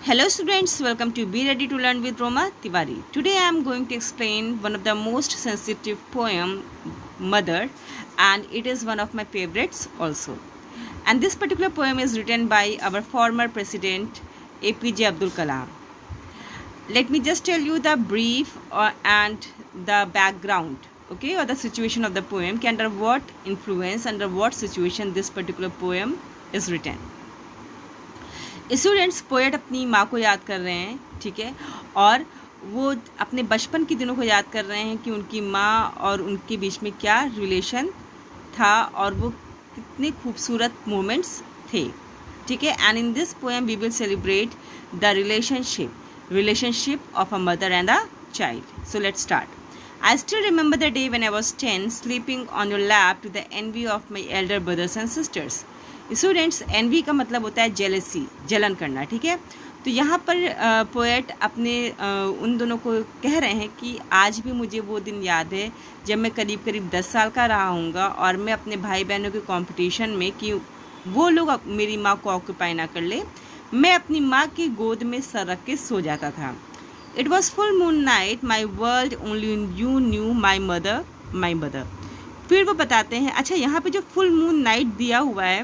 Hello students, welcome to Be Ready to Learn with Roma Tiwari. Today I am going to explain one of the most sensitive poem, Mother, and it is one of my favorites also. And this particular poem is written by our former president APJ Abdul Kalam. Let me just tell you the brief and the background, okay, or the situation of the poem, under what influence, under what situation this particular poem is written. Students poet अपनी माँ को याद कर रहे हैं, ठीक है, और वो अपने बचपन के दिनों को याद कर रहे हैं कि उनकी माँ और उनके बीच में क्या रिलेशन था और वो कितने खूबसूरत मोमेंट्स थे, ठीक है. And in this poem we will celebrate the relationship of a mother and a child. So let's start. I still remember the day when I was 10, sleeping on your lap to the envy of my elder brothers and sisters. Students, envy का मतलब होता है jealousy, जलन करना, ठीक है. तो यहाँ पर पोएट अपने उन दोनों को कह रहे हैं कि आज भी मुझे वो दिन याद है जब मैं करीब 10 साल का रहा हूँगा और मैं अपने भाई बहनों के कंपटीशन में कि वो लोग मेरी माँ को ऑक्यूपाई ना कर ले, मैं अपनी माँ की गोद में सर रख के सो जाता था. It was full moon night, my world only you knew my mother. फिर वो बताते हैं, अच्छा यहाँ पे जो फुल मून नाइट दिया हुआ है,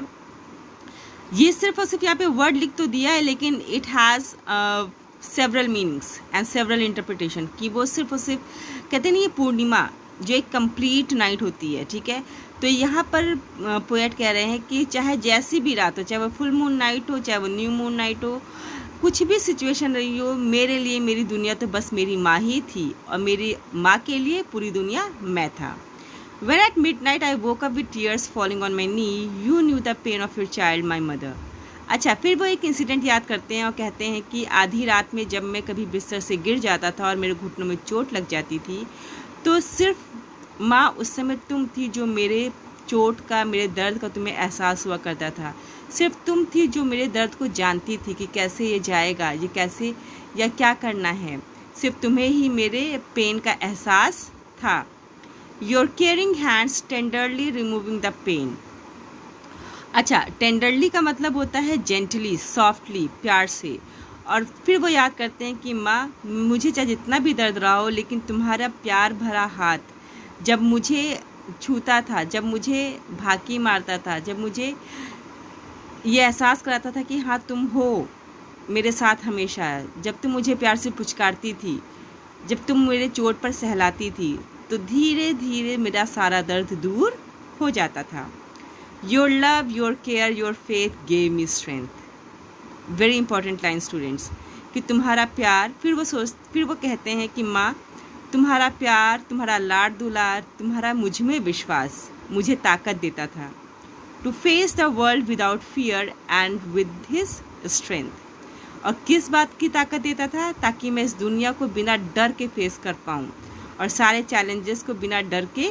ये सिर्फ और सिर्फ यहाँ पे वर्ड लिख तो दिया है, लेकिन it has several meanings and several interpretation, कि वो सिर्फ और सिर्फ कहते नहीं, ये पूर्णिमा जो एक कंप्लीट नाइट होती है, ठीक है. तो यहाँ पर पोएट कह रहे हैं कि चाहे जैसी भी रात हो, चाहे वो फुल मून नाइट हो, चाहे वो न्यू मून नाइट हो, कुछ भी सिचुएशन रही हो, मेरे लिए मेरी दुनिया तो बस मेरी माँ ही थी और मेरी माँ के लिए पूरी दुनिया मैं था. When at midnight I woke up with tears falling on my knee, you knew the pain of your child, my mother. अच्छा, फिर वो एक इंसिडेंट याद करते हैं और कहते हैं कि आधी रात में जब मैं कभी बिस्तर से गिर जाता था और मेरे घुटनों में चोट लग जाती थी, तो सिर्फ माँ उस समय तुम थी जो मेरे चोट का, मेरे दर्द का तुम्हें एहसास हुआ करता था. सिर्फ तुम थी जो मेरे दर्द को जानती थी कि कैसे ये जाएगा, ये कैसे या क्या करना है. सिर्फ तुम्हें ही मेरे पेन का एहसास था. Your caring hands tenderly removing the pain. अच्छा, टेंडरली का मतलब होता है जेंटली, सॉफ्टली, प्यार से. और फिर वो याद करते हैं कि माँ, मुझे चाहे जितना भी दर्द रहा हो, लेकिन तुम्हारा प्यार भरा हाथ जब मुझे छूता था, जब मुझे भाकी मारता था, जब मुझे ये एहसास कराता था कि हाँ तुम हो मेरे साथ हमेशा, जब तुम मुझे प्यार से पुचकारती थी, जब तुम मेरे चोट पर सहलाती थी, तो धीरे धीरे मेरा सारा दर्द दूर हो जाता था. Your love, your care, your faith gave me strength. Very important line students, कि तुम्हारा प्यार, फिर वो कहते हैं कि माँ, तुम्हारा प्यार, तुम्हारा लाड दुलार, तुम्हारा मुझ में विश्वास मुझे ताकत देता था. To face the world without fear and with his strength. और किस बात की ताकत देता था? ताकि मैं इस दुनिया को बिना डर के फेस कर पाऊँ और सारे चैलेंजेस को बिना डर के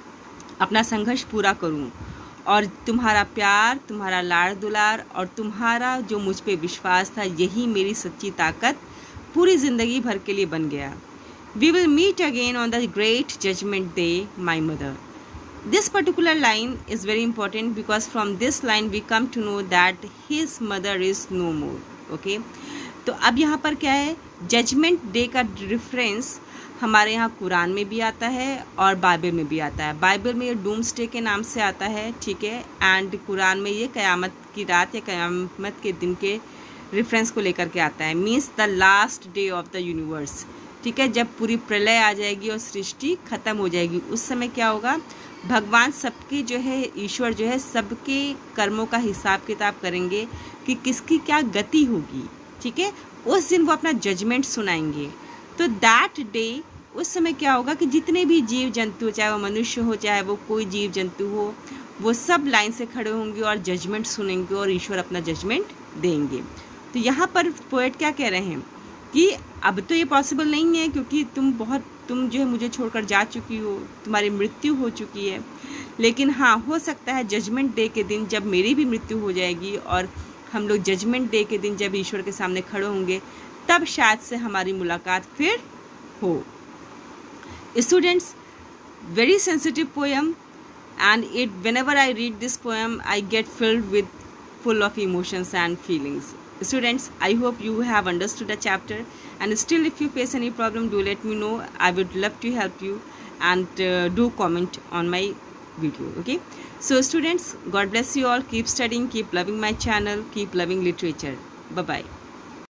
अपना संघर्ष पूरा करूं. और तुम्हारा प्यार, तुम्हारा लाड़ दुलार और तुम्हारा जो मुझ पे विश्वास था, यही मेरी सच्ची ताकत पूरी ज़िंदगी भर के लिए बन गया. We will meet again on the great judgment day, my mother. This particular line is very important because from this line we come to know that his mother is no more. Okay, तो अब यहाँ पर क्या है, judgement day का reference हमारे यहाँ कुरान में भी आता है और बाइबल में भी आता है. बाइबल में ये डूम्सडे के नाम से आता है, ठीक है, एंड कुरान में ये क़यामत की रात या क़यामत के दिन के रेफरेंस को लेकर के आता है. Means the last day of the universe, ठीक है, जब पूरी प्रलय आ जाएगी और सृष्टि खत्म हो जाएगी. उस समय क्या होगा, भगवान सबके जो है, ईश्वर जो है, सबके कर्मों का हिसाब किताब करेंगे कि किसकी क्या गति होगी, ठीक है. उस दिन वो अपना जजमेंट सुनाएंगे. तो दैट डे, उस समय क्या होगा कि जितने भी जीव जंतु, चाहे वो मनुष्य हो, चाहे वो कोई जीव जंतु हो, वो सब लाइन से खड़े होंगे और जजमेंट सुनेंगे और ईश्वर अपना जजमेंट देंगे. तो यहाँ पर पोएट क्या कह रहे हैं कि अब तो ये पॉसिबल नहीं है, क्योंकि तुम जो है मुझे छोड़कर जा चुकी हो, तुम्हारी मृत्यु हो चुकी है. लेकिन हाँ, हो सकता है जजमेंट डे के दिन जब मेरी भी मृत्यु हो जाएगी और हम लोग जजमेंट डे के दिन जब ईश्वर के सामने खड़े होंगे, तब शायद से हमारी मुलाकात फिर हो. Students, very sensitive poem, and whenever I read this poem I get filled with full of emotions and feelings. Students, I hope you have understood the chapter, and still if you face any problem, do let me know. I would love to help you, and do comment on my video. Okay, so students, God bless you all. Keep studying, keep loving my channel, keep loving literature. Bye bye.